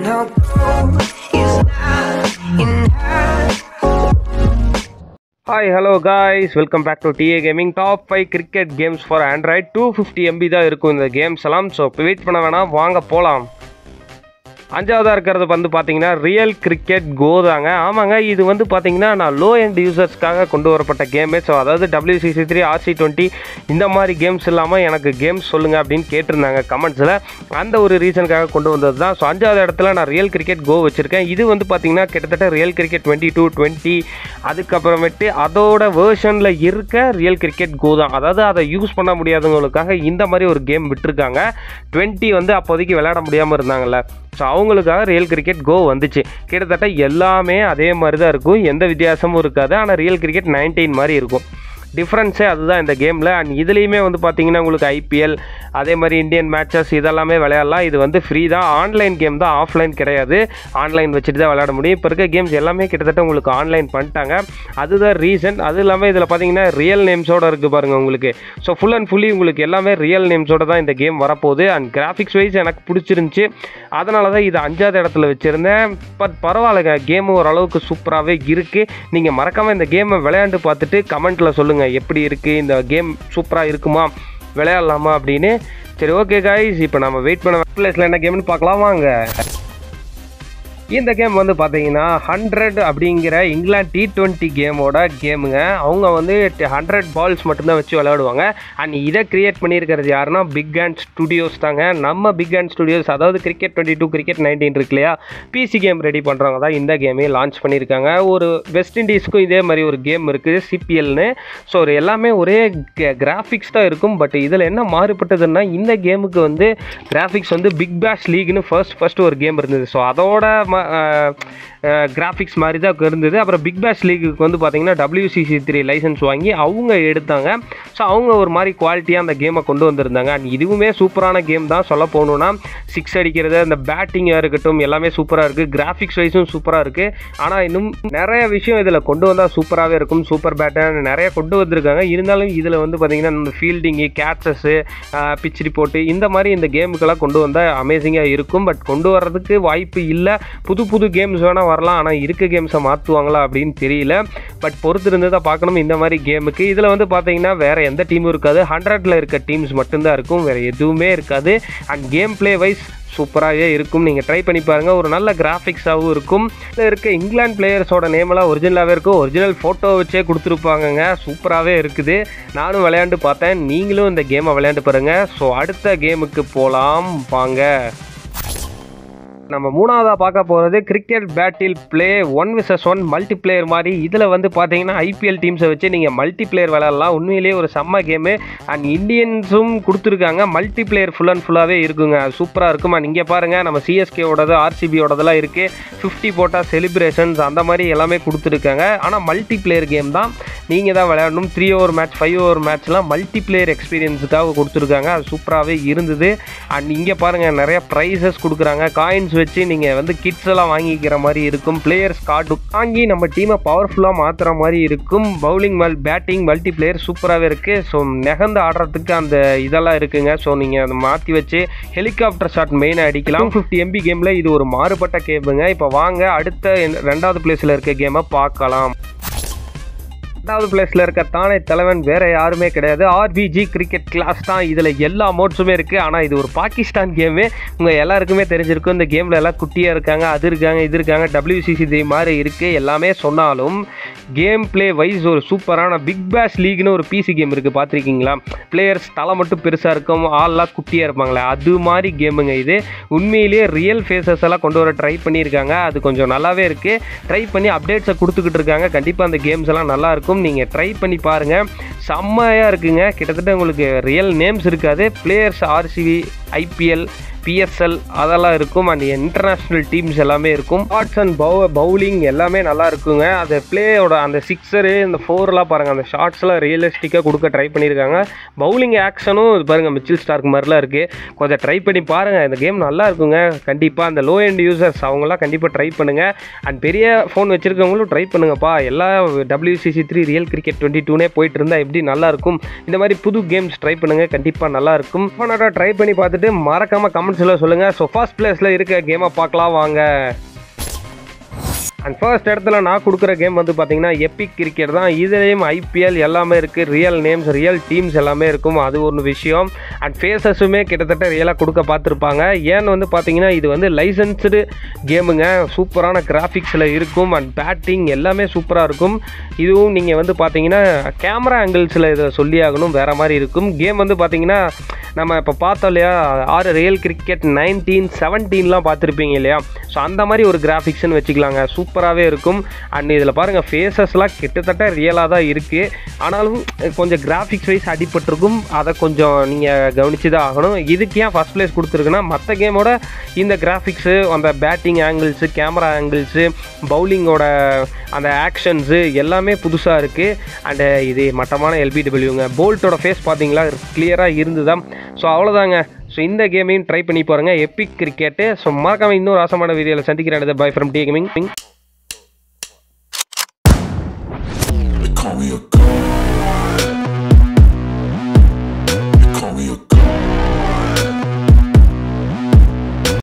no goal is not in her. Hi, hello guys, welcome back to TA Gaming. Top 5 cricket games for Android. 250 MB தான் இருக்கும் இந்த games எல்லாம். So இப்போ wait பண்ண வேணாம், வாங்க போகலாம். அஞ்சாவதாக இருக்கிறது வந்து பார்த்தீங்கன்னா ரியல் கிரிக்கெட் கோ தாங்க. ஆமாங்க, இது வந்து பார்த்தீங்கன்னா நான் லோ எண்ட் யூசர்ஸ்க்காக கொண்டு வரப்பட்ட கேமு. ஸோ அதாவது WCC3 RC20 இந்த மாதிரி கேம்ஸ் இல்லாமல் எனக்கு கேம்ஸ் சொல்லுங்கள் அப்படின்னு கேட்டிருந்தாங்க கமெண்ட்ஸில். அந்த ஒரு ரீசனுக்காக கொண்டு வந்தது தான். ஸோ அஞ்சாவது இடத்துல நான் ரியல் கிரிக்கெட் கோ வச்சுருக்கேன். இது வந்து பார்த்தீங்கன்னா கிட்டத்தட்ட ரியல் கிரிக்கெட் 22-20 அதுக்கப்புறமேட்டு அதோட வேர்ஷனில் இருக்க ரியல் கிரிக்கெட் கோ தான். அதாவது அதை யூஸ் பண்ண முடியாதவங்களுக்காக இந்த மாதிரி ஒரு கேம் விட்டுருக்காங்க. 20 வந்து அப்போதைக்கு விளையாட முடியாமல் இருந்தாங்கல்ல, ஸோ அவங்களுக்காக ரியல் கிரிக்கெட் கோ வந்துச்சு. கிட்டத்தட்ட எல்லாமே அதே மாதிரி தான் இருக்கும், எந்த வித்தியாசமும் இருக்காது. ஆனால் ரியல் கிரிக்கெட் 19 மாதிரி இருக்கும். டிஃப்ரென்ஸே அதுதான் இந்த கேமில். அண்ட் இதுலேயுமே வந்து பார்த்தீங்கன்னா உங்களுக்கு IPL அதே மாதிரி இந்தியன் மேட்சஸ் இதெல்லாமே விளையாடலாம். இது வந்து ஃப்ரீ தான், ஆன்லைன் கேம் தான், ஆஃப்லைன் கிடையாது. ஆன்லைன் வச்சுட்டு தான் விளையாட முடியும். இப்போ இருக்க கேம்ஸ் எல்லாமே கிட்டத்தட்ட உங்களுக்கு ஆன்லைன் பண்ணிட்டாங்க, அதுதான் ரீசன். அது இல்லாமல் இதில் பார்த்தீங்கன்னா ரியல் நேம்ஸோடு இருக்குது பாருங்கள் உங்களுக்கு. ஸோ ஃபுல் அண்ட் ஃபுல்லி உங்களுக்கு எல்லாமே ரியல் நேம்ஸோடு தான் இந்த கேம் வரப்போகுது. அண்ட் கிராஃபிக்ஸ் வைஸ் எனக்கு பிடிச்சிருந்துச்சி, அதனால தான் இது 5வது இடத்துல வச்சுருந்தேன். பட் பரவாயில்லைங்க, கேமு ஓரளவுக்கு சூப்பராகவே இருக்குது. நீங்கள் மறக்காமல் இந்த கேமை விளையாண்டு பார்த்துட்டு கமெண்ட்டில் சொல்லுங்கள் எப்படி இருக்குது, இந்த கேம் சூப்பராக இருக்குமா, விளையாடலாமா அப்படின்னு. சரி, ஓகே காய்ஸ், இப்போ நம்ம வெயிட் பண்ண பிளேஸில் என்ன கேம்னு பார்க்கலாம் வாங்க. இந்த கேம் வந்து பார்த்தீங்கன்னா 100 அப்படிங்கிற இங்கிலாந்து T20 கேமோட கேமுங்க. அவங்க வந்து 100 பால்ஸ் மட்டும்தான் வச்சு விளையாடுவாங்க. அண்ட் இதை கிரியேட் பண்ணியிருக்கிறது யாருன்னா பிக் ஹேண்ட் ஸ்டுடியோஸ் தாங்க. நம்ம பிக் ஹேண்ட் ஸ்டுடியோஸ், அதாவது கிரிக்கெட் 22 கிரிக்கெட் 19 இருக்கு இல்லையா, PC கேம் ரெடி பண்ணுறவங்க தான் இந்த கேமே லான்ச் பண்ணியிருக்காங்க. ஒரு வெஸ்ட் இண்டீஸ்க்கும் இதே மாதிரி ஒரு கேம் இருக்குது CPLன்னு. ஸோ எல்லாமே ஒரே கிராஃபிக்ஸ் தான் இருக்கும். பட் இதில் என்ன மாறுபட்டதுன்னா இந்த கேமுக்கு வந்து கிராஃபிக்ஸ் வந்து பிக் பேஷ் லீக்னு ஃபர்ஸ்ட் ஒரு கேம் இருந்தது. ஸோ அதோட கிராஃபிக்ஸ் மாதிரி தான் இருந்தது. அப்புறம் பிக் பேஷ் லீக்குக்கு வந்து பார்த்தீங்கன்னா WCC3 லைசன்ஸ் வாங்கி அவங்க எடுத்தாங்க. ஸோ அவங்க ஒரு மாதிரி குவாலிட்டியாக அந்த கேமை கொண்டு வந்திருந்தாங்க. அண்ட் இதுவுமே சூப்பரான கேம் தான். சொல்ல போகணுன்னா 6 அடிக்கிறது, அந்த பேட்டிங்காக இருக்கட்டும் எல்லாமே சூப்பராக இருக்குது. கிராஃபிக்ஸ் வைஸும் சூப்பராக இருக்குது. ஆனால் இன்னும் நிறைய விஷயம் இதில் கொண்டு வந்தால் சூப்பராகவே இருக்கும். சூப்பர் பேட்டர் நிறைய கொண்டு வந்திருக்காங்க. இருந்தாலும் இதில் வந்து பார்த்திங்கன்னா இந்த ஃபீல்டிங்கு, கேட்சஸ்ஸு, பிச் ரிப்போர்ட்டு இந்த மாதிரி இந்த கேமுக்கெல்லாம் கொண்டு வந்தால் அமேசிங்காக இருக்கும். பட் கொண்டு வர்றதுக்கு வாய்ப்பு இல்லை. புது கேம்ஸ் வேணால் வரலாம், ஆனால் இருக்க கேம்ஸை மாற்றுவாங்களா அப்படின்னு தெரியல. பட் பொறுத்து இருந்து தான் பார்க்கணும் இந்த மாதிரி கேமுக்கு. இதில் வந்து பார்த்தீங்கன்னா வேறு எந்த டீமும் இருக்காது, 100ல் இருக்க டீம்ஸ் மட்டும்தான் இருக்கும், வேறு எதுவுமே இருக்காது. அண்ட் கேம் பிளே வைஸ் சூப்பராகவே இருக்கும். நீங்கள் ட்ரை பண்ணி பாருங்கள், ஒரு நல்ல கிராஃபிக்ஸாகவும் இருக்கும். இதில் இருக்க இங்கிலாந்து பிளேயர்ஸோட நேமெல்லாம் ஒரிஜினலாகவே இருக்கும். ஒரிஜினல் ஃபோட்டோ வச்சே கொடுத்துருப்பாங்கங்க, சூப்பராகவே இருக்குது. நானும் விளையாண்டு பார்த்தேன், நீங்களும் இந்த கேமை விளையாண்டு பாருங்கள். ஸோ அடுத்த கேமுக்கு போகலாம் வாங்க. நம்ம மூணாவதாக பார்க்க போகிறது cricket battle play 1 vs 1 multiplayer மாதிரி. இதில் வந்து பார்த்தீங்கன்னா IPL டீம்ஸை வச்சு நீங்கள் மல்டிப்ளேயர் விளையாடலாம். உண்மையிலேயே ஒரு செம்ம கேமு. அண்ட் இந்தியன்ஸும் கொடுத்துருக்காங்க. மல்டிப்ளேயர் ஃபுல் அண்ட் ஃபுல்லாகவே இருக்குங்க, சூப்பராக இருக்கும். அண்ட் இங்கே பாருங்கள், நம்ம CSKவோடது RCBயோடதெல்லாம் இருக்குது. 50 போட்டால் செலிப்ரேஷன்ஸ் அந்த மாதிரி எல்லாமே கொடுத்துருக்காங்க. ஆனால் மல்டிப்ளேயர் கேம் தான், நீங்கள் தான் விளையாடணும். 3 ஓவர் மேட்ச் 5 ஓவர் மேட்ச்லாம் மல்டிப்ளேயர் எக்ஸ்பீரியன்ஸுக்காக கொடுத்துருக்காங்க. அது சூப்பராகவே இருந்தது. அண்ட் இங்கே பாருங்கள், நிறைய ப்ரைஸஸ் கொடுக்குறாங்க. காயின்ஸ் வச்சு நீங்கள் வந்து கிட்ஸ் எல்லாம் வாங்கிக்கிற மாதிரி இருக்கும். பிளேயர்ஸ் கார்டு வாங்கி நம்ம டீமை பவர்ஃபுல்லாக மாற்றுற மாதிரி இருக்கும். பவுலிங் பேட்டிங் மல்டிப்ளேயர் சூப்பராகவே இருக்குது. ஸோ நெகந்து ஆடுறதுக்கு அந்த இதெல்லாம் இருக்குங்க. ஸோ நீங்கள் அதை மாற்றி வச்சு ஹெலிகாப்டர் ஷாட் மெயினாக அடிக்கலாம். 250 MB கேமில் இது ஒரு மாறுபட்ட கேமுங்க. இப்போ வாங்க அடுத்த 2வது பிளேஸில் இருக்க கேமை பார்க்கலாம். 2வது பிளேஸில் இருக்க தானே தலைவன் வேறு யாருமே கிடையாது, RBG கிரிக்கெட் கிளாஸ் தான். இதில் எல்லா மோட்ஸுமே இருக்குது. ஆனால் இது ஒரு பாகிஸ்தான் கேமு. உங்கள் எல்லாருக்குமே தெரிஞ்சிருக்கும். இந்த கேமில் எல்லாம் குட்டியாக இருக்காங்க, அது இருக்காங்க, இது இருக்காங்க, WCC3 மாதிரி இருக்குது. எல்லாமே சொன்னாலும் கேம் பிளே வைஸ் ஒரு சூப்பரான பிக் பேஷ் லீக்னு ஒரு PC கேம் இருக்குது, பார்த்துருக்கீங்களா? பிளேயர்ஸ் தலை மட்டும் பெருசாக இருக்கும், ஆள்லாம் குட்டியாக இருப்பாங்களே, அது மாதிரி கேமுங்க இது. உண்மையிலேயே ரியல் ஃபேஸஸ் எல்லாம் கொண்டு வர ட்ரை பண்ணியிருக்காங்க. அது கொஞ்சம் நல்லாவே இருக்குது. ட்ரை பண்ணி அப்டேட்ஸை கொடுத்துக்கிட்டு இருக்காங்க. கண்டிப்பாக அந்த கேம்ஸ் எல்லாம் நல்லாயிருக்கும், நீங்கள் ட்ரை பண்ணி பாருங்கள். செம்மையாக இருக்குங்க. கிட்டத்தட்ட உங்களுக்கு ரியல் நேம்ஸ் இருக்காது. பிளேயர்ஸ் RCB, IPL, PSL அதெல்லாம் இருக்கும். அண்ட் இன்டர்நேஷ்னல் டீம்ஸ் எல்லாமே இருக்கும். ஷாட்ஸ் அண்ட் பவுலிங் எல்லாமே நல்லா இருக்குங்க. அந்த பிளேயோட அந்த சிக்ஸரு, இந்த 4லாம் பாருங்கள், அந்த ஷாட்ஸ்லாம் ரியலிஸ்டிக்காக கொடுக்க ட்ரை பண்ணியிருக்காங்க. பவுலிங் ஆக்ஷனும் பாருங்கள் மிச்சில் ஸ்டார்க் மாதிரிலாம் இருக்குது. கொஞ்சம் ட்ரை பண்ணி பாருங்கள், இந்த கேம் நல்லா இருக்குங்க. கண்டிப்பாக அந்த லோ எண்ட் யூசர்ஸ் அவங்களாம் கண்டிப்பாக ட்ரை பண்ணுங்கள். அண்ட் பெரிய ஃபோன் வச்சுருக்கவங்களும் ட்ரை பண்ணுங்கப்பா. எல்லா WCC3 ரியல் கிரிக்கெட் 22னே போயிட்டு இருந்தால் எப்படி நல்லாயிருக்கும். இந்த மாதிரி புது கேம்ஸ் ட்ரை பண்ணுங்கள், கண்டிப்பாக நல்லாயிருக்கும். ட்ரை பண்ணி பார்த்துட்டு மறக்காமல் கமெண்ட் கமெண்ட்ஸில் சொல்லுங்கள். ஸோ ஃபர்ஸ்ட் பிளேஸில் இருக்க கேமை பார்க்கலாம் வாங்க. அண்ட் ஃபர்ஸ்ட் இடத்துல நான் கொடுக்குற கேம் வந்து பார்த்தீங்கன்னா எபிக் கிரிக்கெட் தான். இதுலேயும் ஐபிஎல் எல்லாமே இருக்குது, ரியல் நேம்ஸ் ரியல் டீம்ஸ் எல்லாமே இருக்கும், அது ஒரு விஷயம். அண்ட் ஃபேஸஸுமே கிட்டத்தட்ட ரியலாக கொடுக்க பார்த்துருப்பாங்க. ஏன்னு வந்து பார்த்தீங்கன்னா இது வந்து லைசன்ஸ்டு கேமுங்க, சூப்பரான கிராஃபிக்ஸில் இருக்கும். அண்ட் பேட்டிங் எல்லாமே சூப்பராக இருக்கும். இதுவும் நீங்கள் வந்து பார்த்தீங்கன்னா கேமரா ஆங்கிள்ஸில் இதை சொல்லி ஆகணும், வேறு மாதிரி இருக்கும். கேம் வந்து பார்த்தீங்கன்னா நம்ம இப்போ பார்த்தோம் இல்லையா, ரியல் கிரிக்கெட் 1917 பார்த்துருப்பீங்க இல்லையா, ஸோ அந்த மாதிரி ஒரு கிராஃபிக்ஸ்னு வச்சுக்கலாங்க, சூப்பராகவே இருக்கும். அண்ட் இதில் பாருங்கள் ஃபேஸஸ்லாம் கிட்டத்தட்ட ரியலாக தான் இருக்குது, ஆனாலும் கொஞ்சம் கிராஃபிக்ஸ் வைஸ் அடிபட்டிருக்கும், அதை கொஞ்சம் நீங்கள் கவனித்து தான் ஆகணும். இதுக்கு ஏன் ஃபஸ்ட் பிளேஸ் கொடுத்துருக்குன்னா மற்ற கேமோட இந்த கிராஃபிக்ஸு, அந்த பேட்டிங் ஆங்கிள்ஸு, கேமரா ஆங்கிள்ஸு, பவுலிங்கோட அந்த ஆக்ஷன்ஸு எல்லாமே புதுசாக இருக்குது. அண்டு இது மட்டமான எல்பிடபிள்யூங்க. போல்ட்டோட ஃபேஸ் பார்த்தீங்களா கிளியராக இருந்து தான். ஸோ அவ்வளோதாங்க. ஸோ இந்த கேமையும் ட்ரை பண்ணி பாருங்கள், எபிக் கிரிக்கெட்டு. ஸோ மறக்காமல் இன்னொரு ஆசமான வீடியோவில் சந்திக்கிறேன். Bye from T gaming.